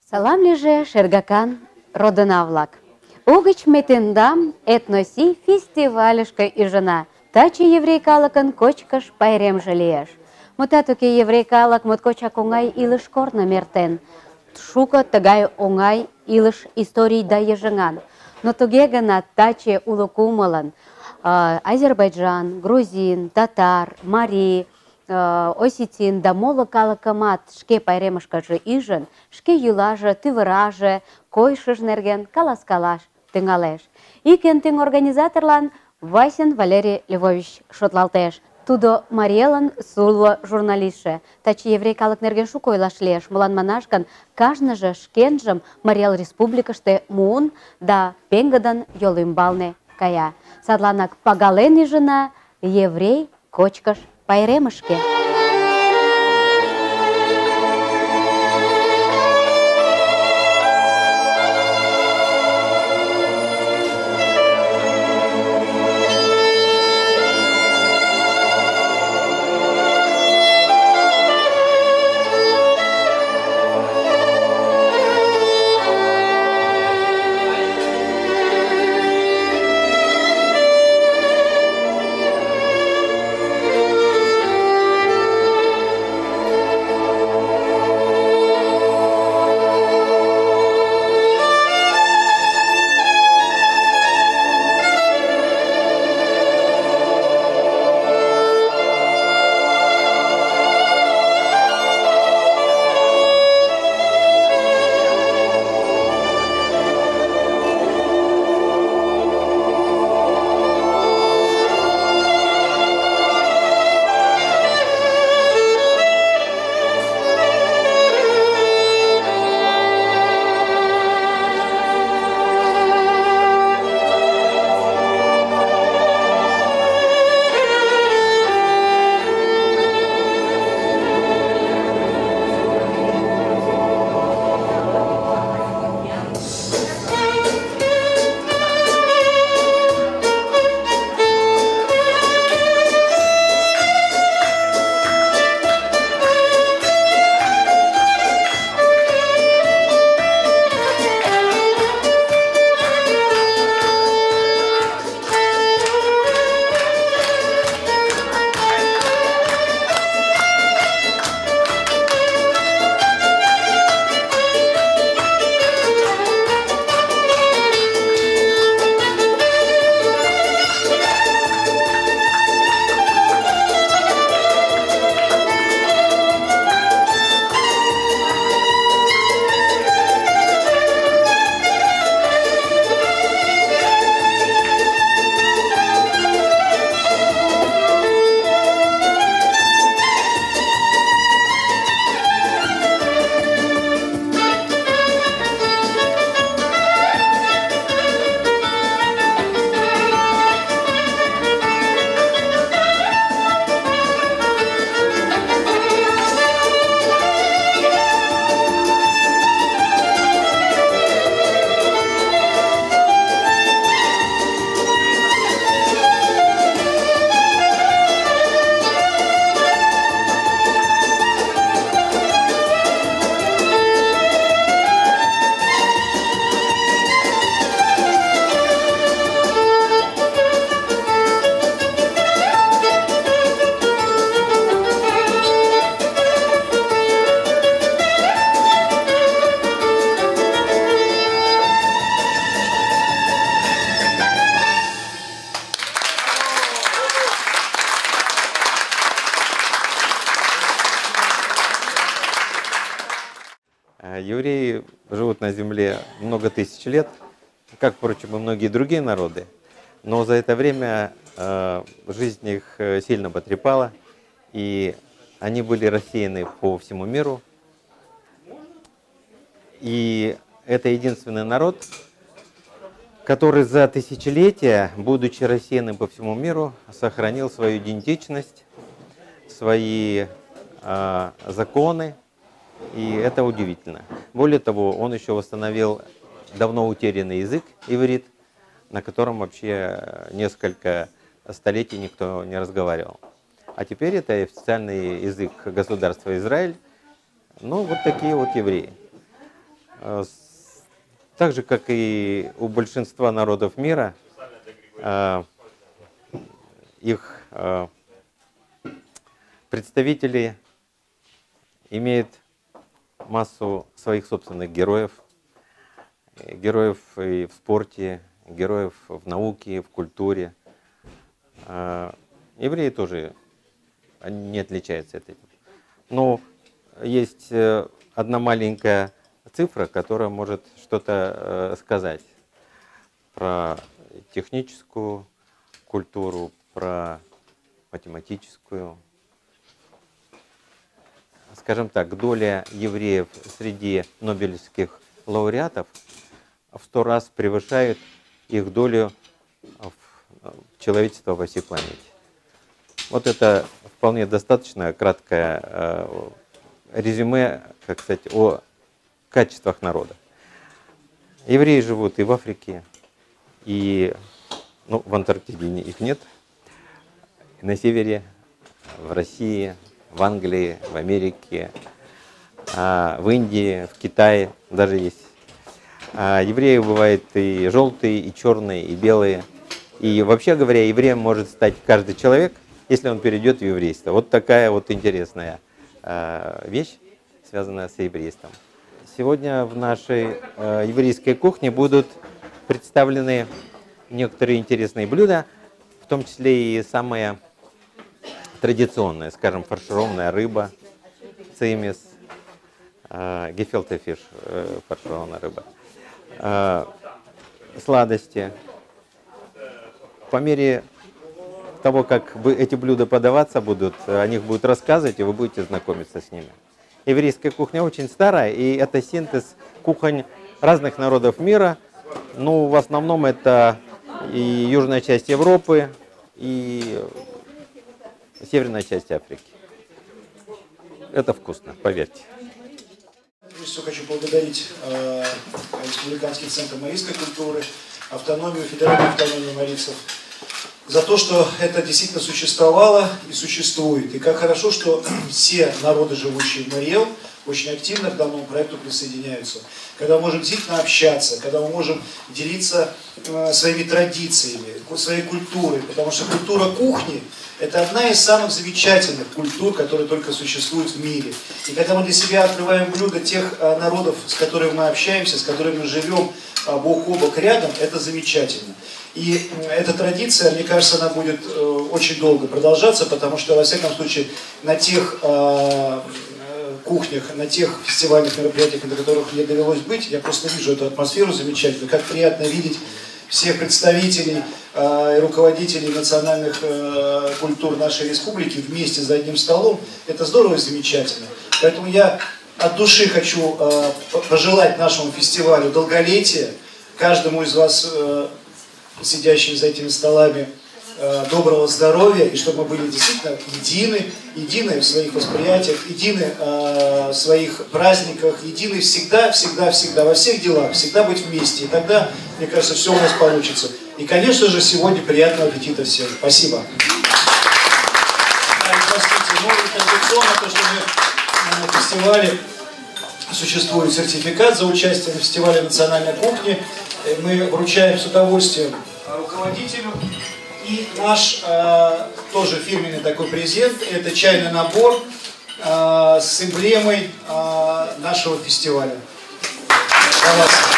Салам лиже шергакан родына-влак. Угыч метендам этноси фестивалешка ижына. Таче еврей калыкын кочкыш пайремже лиеш. Мутат уке, еврей калык моткочак оҥай илыш корным эртен. Шуко тыгай оҥай илыш историй да йыжыҥан. Но туге гынат таче уло кумылын Азербайджан, грузин, татар, марий, осетин да моло калыкымат шке пайремышкыже ӱжын, шке йӱлаже, тӱвыраже, койышыж нерген каласкалаш тӱҥалеш. Ик эн тӱҥ организаторлан Васин Валерий Львович шотлалтеш. Тудо Мариэлын сулво журналистше. Таче еврей калык нерген шуко ойлаш лиеш. Молан манаш гын, кажныже шкенжым Мариэл республикыште муын да пеҥгыдын йол ӱмбалне кая. Садланак пагален ӱжына еврей кочкыш пайремышке. Евреи живут на земле много тысяч лет, как, впрочем, и многие другие народы, но за это время жизнь их сильно потрепала, и они были рассеяны по всему миру. И это единственный народ, который за тысячелетия, будучи рассеянным по всему миру, сохранил свою идентичность, свои законы, и это удивительно. Более того, он еще восстановил давно утерянный язык, иврит, на котором вообще несколько столетий никто не разговаривал. А теперь это официальный язык государства Израиль. Ну, вот такие вот евреи. Так же, как и у большинства народов мира, их представители имеют массу своих собственных героев. Героев и в спорте, героев в науке, в культуре. Евреи тоже не отличаются от этого. Но есть одна маленькая цифра, которая может что-то сказать про техническую культуру, про математическую. Скажем так, доля евреев среди нобелевских лауреатов в 100 раз превышает их долю человечества во всей планете. Вот это вполне достаточно краткое резюме, как сказать, о качествах народа. Евреи живут и в Африке, и в Антарктиде их нет, и на севере, в России, в Англии, в Америке, в Индии, в Китае даже есть. Евреи бывают и желтые, и черные, и белые. И вообще говоря, евреем может стать каждый человек, если он перейдет в еврейство. Вот такая вот интересная вещь, связанная с еврейством. Сегодня в нашей еврейской кухне будут представлены некоторые интересные блюда, в том числе и самые традиционные, скажем, фаршированная рыба, цимис, гефелте фиш, фаршированная рыба, сладости. По мере того, как эти блюда подаваться будут, о них будут рассказывать, и вы будете знакомиться с ними. Еврейская кухня очень старая, и это синтез кухонь разных народов мира. Ну, в основном это и южная часть Европы, и северная часть Африки. Это вкусно, поверьте. Прежде всего хочу поблагодарить Республиканский центр марийской культуры, федеральную автономию марийцев, за то, что это действительно существовало и существует. И как хорошо, что все народы, живущие в Мариэл, очень активно к данному проекту присоединяются. Когда мы можем действительно общаться, когда мы можем делиться своими традициями, своей культурой. Потому что культура кухни – это одна из самых замечательных культур, которые только существуют в мире. И когда мы для себя открываем блюда тех народов, с которыми мы общаемся, с которыми мы живем бок о бок рядом, это замечательно. И эта традиция, мне кажется, она будет очень долго продолжаться, потому что, во всяком случае, на тех кухнях, на тех фестивальных мероприятиях, на которых мне довелось быть, я просто вижу эту атмосферу замечательную, как приятно видеть всех представителей и руководителей национальных культур нашей республики вместе за одним столом. Это здорово и замечательно. Поэтому я от души хочу пожелать нашему фестивалю долголетия, каждому из вас, сидящим за этими столами, доброго здоровья, и чтобы мы были действительно едины в своих восприятиях, едины в своих праздниках, едины всегда, во всех делах, всегда быть вместе. И тогда, мне кажется, все у нас получится. И, конечно же, сегодня приятного аппетита всем. Спасибо. Да, и простите, и традиционно, то, что мы на фестивале существует сертификат за участие на фестивале национальной кухни. Мы вручаем с удовольствием руководителю. И наш тоже фирменный такой презент – это чайный набор с эмблемой нашего фестиваля. Для вас.